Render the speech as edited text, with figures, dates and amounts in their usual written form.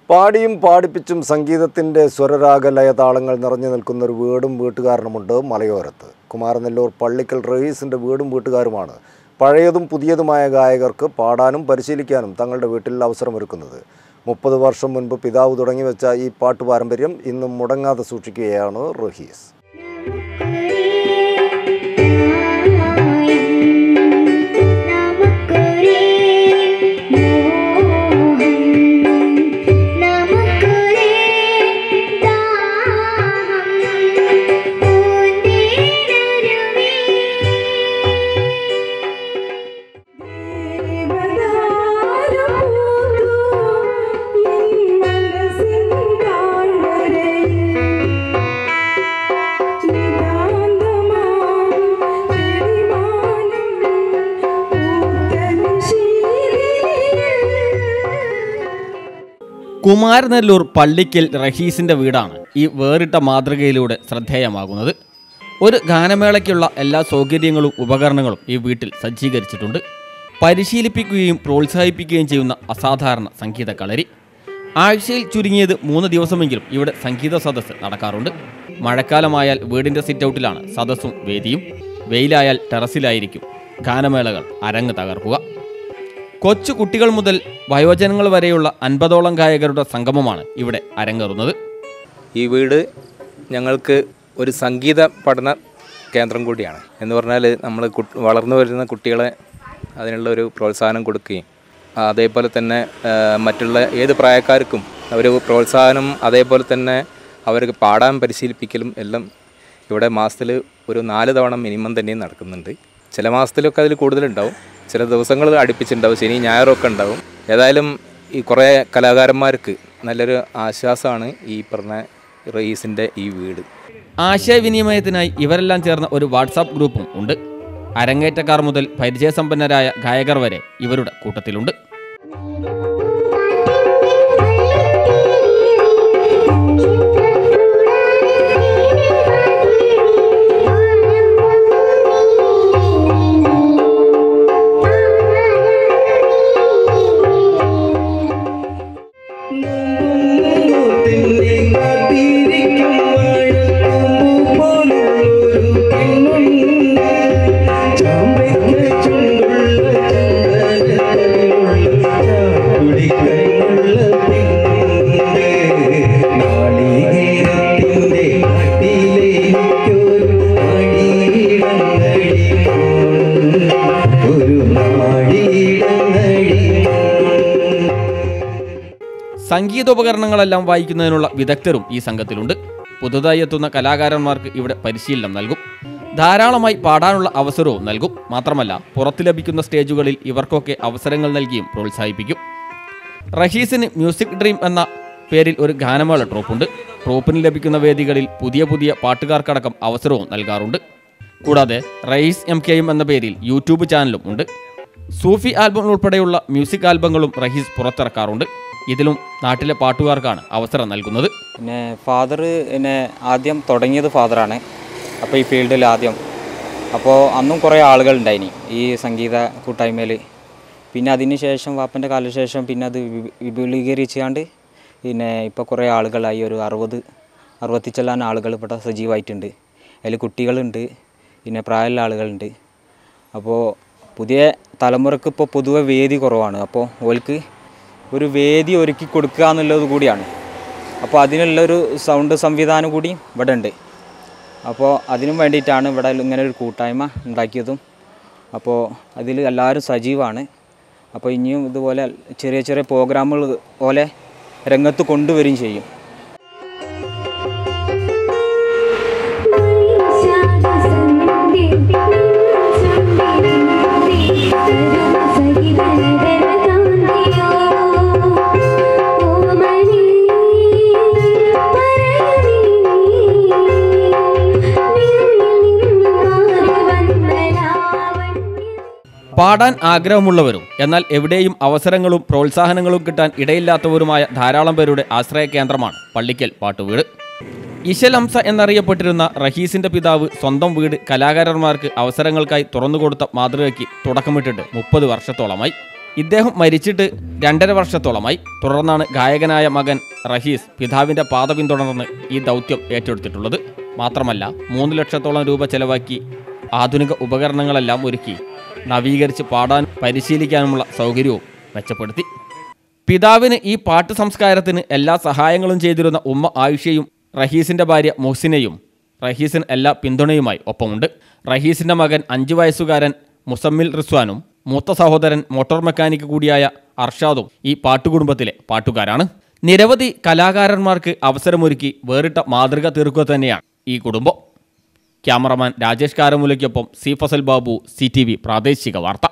പാടിയും പാടിപ്പിച്ചും സംഗീതത്തിൻ്റെ സ്വരരാഗലയതാളങ്ങൾ നിറഞ്ഞു നിൽക്കുന്ന ഒരു വീടും വീട്ടുകാരനുമുണ്ട് മലയോരത്ത്. കുമാരനെല്ലൂർ പള്ളിക്കൽ റഹീസിൻ്റെ വീടും വീട്ടുകാരുമാണ് പഴയതും പുതിയതുമായ ഗായകർക്ക് പാടാനും പരിശീലിക്കാനും തങ്ങളുടെ വീട്ടിൽ അവസരമൊരുക്കുന്നത്. 30 വർഷം മുൻപ് പിതാവ് തുടങ്ങിവെച്ച ഈ പാട്ടു പാരമ്പര്യം ഇന്നും മുടങ്ങാതെ സൂക്ഷിക്കുകയാണ് റഹീസ്. കുമാരനെല്ലൂർ പള്ളിക്കൽ റഹീസിൻ്റെ വീടാണ് ഈ വേറിട്ട മാതൃകയിലൂടെ ശ്രദ്ധേയമാകുന്നത്. ഒരു ഗാനമേളയ്ക്കുള്ള എല്ലാ സൗകര്യങ്ങളും ഉപകരണങ്ങളും ഈ വീട്ടിൽ സജ്ജീകരിച്ചിട്ടുണ്ട്. പരിശീലിപ്പിക്കുകയും പ്രോത്സാഹിപ്പിക്കുകയും ചെയ്യുന്ന അസാധാരണ സംഗീത കളരി. ആഴ്ചയിൽ ചുരുങ്ങിയത് 3 ദിവസമെങ്കിലും ഇവിടെ സംഗീത സദസ്സ് നടക്കാറുണ്ട്. മഴക്കാലമായാൽ വീടിൻ്റെ സിറ്റൗട്ടിലാണ് സദസ്സും വേദിയും. വെയിലായാൽ ടെറസിലായിരിക്കും ഗാനമേളകൾ അരങ്ങ് തകർക്കുക. കൊച്ചു കുട്ടികൾ മുതൽ വയോജനങ്ങൾ വരെയുള്ള 50ഓളം ഗായകരുടെ സംഗമമാണ് ഇവിടെ അരങ്ങേറുന്നത്. ഈ വീട് ഞങ്ങൾക്ക് ഒരു സംഗീത പഠന കേന്ദ്രം കൂടിയാണ്. എന്ന് പറഞ്ഞാൽ നമ്മൾ വളർന്നു വരുന്ന കുട്ടികളെ അതിനുള്ള ഒരു പ്രോത്സാഹനം കൊടുക്കുകയും അതേപോലെ തന്നെ മറ്റുള്ള ഏത് പ്രായക്കാർക്കും ഒരു പ്രോത്സാഹനം, അതേപോലെ തന്നെ അവർക്ക് പാടാൻ പരിശീലിപ്പിക്കലും എല്ലാം ഇവിടെ മാസത്തിൽ ഒരു 4 തവണ മിനിമം തന്നെ നടക്കുന്നുണ്ട്. ചില മാസത്തിലൊക്കെ അതിൽ കൂടുതലുണ്ടാവും, ചില ദിവസങ്ങൾ അടുപ്പിച്ചുണ്ടാവും, ശനി ഞായറൊക്കെ ഉണ്ടാവും. ഏതായാലും ഈ കുറേ കലാകാരന്മാർക്ക് നല്ലൊരു ആശ്വാസമാണ് ഈ പറഞ്ഞ റഹീസിൻ്റെ ഈ വീട്. ആശയവിനിമയത്തിനായി ഇവരെല്ലാം ചേർന്ന ഒരു വാട്സാപ്പ് ഗ്രൂപ്പും ഉണ്ട്. അരങ്ങേറ്റക്കാർ മുതൽ പരിചയസമ്പന്നരായ ഗായകർ വരെ ഇവരുടെ കൂട്ടത്തിലുണ്ട്. സംഗീതോപകരണങ്ങളെല്ലാം വായിക്കുന്നതിനുള്ള വിദഗ്ധരും ഈ സംഘത്തിലുണ്ട്. പുതുതായി എത്തുന്ന കലാകാരന്മാർക്ക് ഇവിടെ പരിശീലനം നൽകും. ധാരാളമായി പാടാനുള്ള അവസരവും നൽകും. മാത്രമല്ല, പുറത്ത് ലഭിക്കുന്ന സ്റ്റേജുകളിൽ ഇവർക്കൊക്കെ അവസരങ്ങൾ നൽകിയും പ്രോത്സാഹിപ്പിക്കും. റഹീസിന് മ്യൂസിക് ഡ്രീം എന്ന പേരിൽ ഒരു ഗാനമേള ട്രൂപ്പുണ്ട്. ട്രൂപ്പിന് ലഭിക്കുന്ന വേദികളിൽ പുതിയ പാട്ടുകാർക്കടക്കം അവസരവും നൽകാറുണ്ട്. കൂടാതെ റഹീസ് MKM എന്ന പേരിൽ യൂട്യൂബ് ചാനലും ഉണ്ട്. സൂഫി ആൽബം ഉൾപ്പെടെയുള്ള മ്യൂസിക് ആൽബങ്ങളും റഹീസ് പുറത്തിറക്കാറുണ്ട്. ഇതിലും നാട്ടിലെ പാട്ടുകാർക്കാണ് അവസരം നൽകുന്നത്. പിന്നെ ഫാദർ ആദ്യം തുടങ്ങിയത് ഫാദറാണ്. അപ്പോൾ ഈ ഫീൽഡിൽ ആദ്യം അന്നും കുറേ ആളുകളുണ്ടായിനി ഈ സംഗീത കൂട്ടായ്മയിൽ. പിന്നെ അതിന് ശേഷം വാപ്പൻ്റെ കാലശേഷം പിന്നെ അത് വിപുലീകരിച്ചാണ്ട് പിന്നെ ഇപ്പോൾ കുറേ ആളുകളായി. ഒരു 60 ചെല്ലാൻ ആളുകൾ ഇവിടെ സജീവമായിട്ടുണ്ട്. അതിൽ കുട്ടികളുണ്ട്, പിന്നെ പ്രായമുള്ള ആളുകളുണ്ട്. അപ്പോൾ പുതിയ തലമുറക്ക് ഇപ്പോൾ പൊതുവെ വേദി കുറവാണ്. അപ്പോൾ ഓൽക്ക് ഒരു വേദി ഒരുക്കി കൊടുക്കുക എന്നുള്ളത് കൂടിയാണ്. അപ്പോൾ അതിനുള്ളൊരു സൗണ്ട് സംവിധാനം കൂടി ഇവിടെ ഉണ്ട്. അപ്പോൾ അതിനും വേണ്ടിയിട്ടാണ് ഇവിടെ ഇങ്ങനെ ഒരു കൂട്ടായ്മ ഉണ്ടാക്കിയതും. അപ്പോൾ അതിൽ എല്ലാവരും സജീവമാണ്. അപ്പോൾ ഇനിയും ഇതുപോലെ ചെറിയ പ്രോഗ്രാമുകൾ പോലെ രംഗത്ത് കൊണ്ടുവരികയും ചെയ്യും. പാടാൻ ആഗ്രഹമുള്ളവരും എന്നാൽ എവിടെയും അവസരങ്ങളും പ്രോത്സാഹനങ്ങളും കിട്ടാൻ ഇടയില്ലാത്തവരുമായ ധാരാളം പേരുടെ ആശ്രയ കേന്ദ്രമാണ് പള്ളിക്കൽ പാട്ടുവീട്. ഇശലംസ എന്നറിയപ്പെട്ടിരുന്ന റഹീസിന്റെ പിതാവ് സ്വന്തം വീട് കലാകാരന്മാർക്ക് അവസരങ്ങൾക്കായി തുറന്നുകൊടുത്ത മാതൃകയ്ക്ക് തുടക്കമിട്ടിട്ട് 30 വർഷത്തോളമായി. ഇദ്ദേഹം മരിച്ചിട്ട് 2.5 വർഷത്തോളമായി. തുടർന്നാണ് ഗായകനായ മകൻ റഹീസ് പിതാവിൻ്റെ പാത പിന്തുടർന്ന് ഈ ദൗത്യം ഏറ്റെടുത്തിട്ടുള്ളത്. മാത്രമല്ല 3 ലക്ഷത്തോളം രൂപ ചെലവാക്കി ആധുനിക ഉപകരണങ്ങളെല്ലാം ഒരുക്കി നവീകരിച്ച് പാടാൻ പരിശീലിക്കാനുമുള്ള സൗകര്യവും മെച്ചപ്പെടുത്തി. പിതാവിന് ഈ പാട്ട് സംസ്കാരത്തിന് എല്ലാ സഹായങ്ങളും ചെയ്തിരുന്ന ഉമ്മ ആയിഷയും റഹീസിൻ്റെ ഭാര്യ മുഹ്സിനയും റഹീസിന് എല്ലാ പിന്തുണയുമായി ഒപ്പമുണ്ട്. റഹീസിൻ്റെ മകൻ 5 വയസ്സുകാരൻ മുസമ്മിൽ റിസ്വാനും മൂത്ത സഹോദരൻ മോട്ടോർ മെക്കാനിക് കൂടിയായ അർഷാദും ഈ പാട്ടുകുടുംബത്തിലെ പാട്ടുകാരാണ്. നിരവധി കലാകാരന്മാർക്ക് അവസരമൊരുക്കി വേറിട്ട മാതൃക തീർക്കുക തന്നെയാണ് ഈ കുടുംബം. ക്യാമറമാൻ രാജേഷ് കാരമൂലയ്ക്കൊപ്പം സി ഫസൽ ബാബു, CTV പ്രാദേശിക വാർത്ത.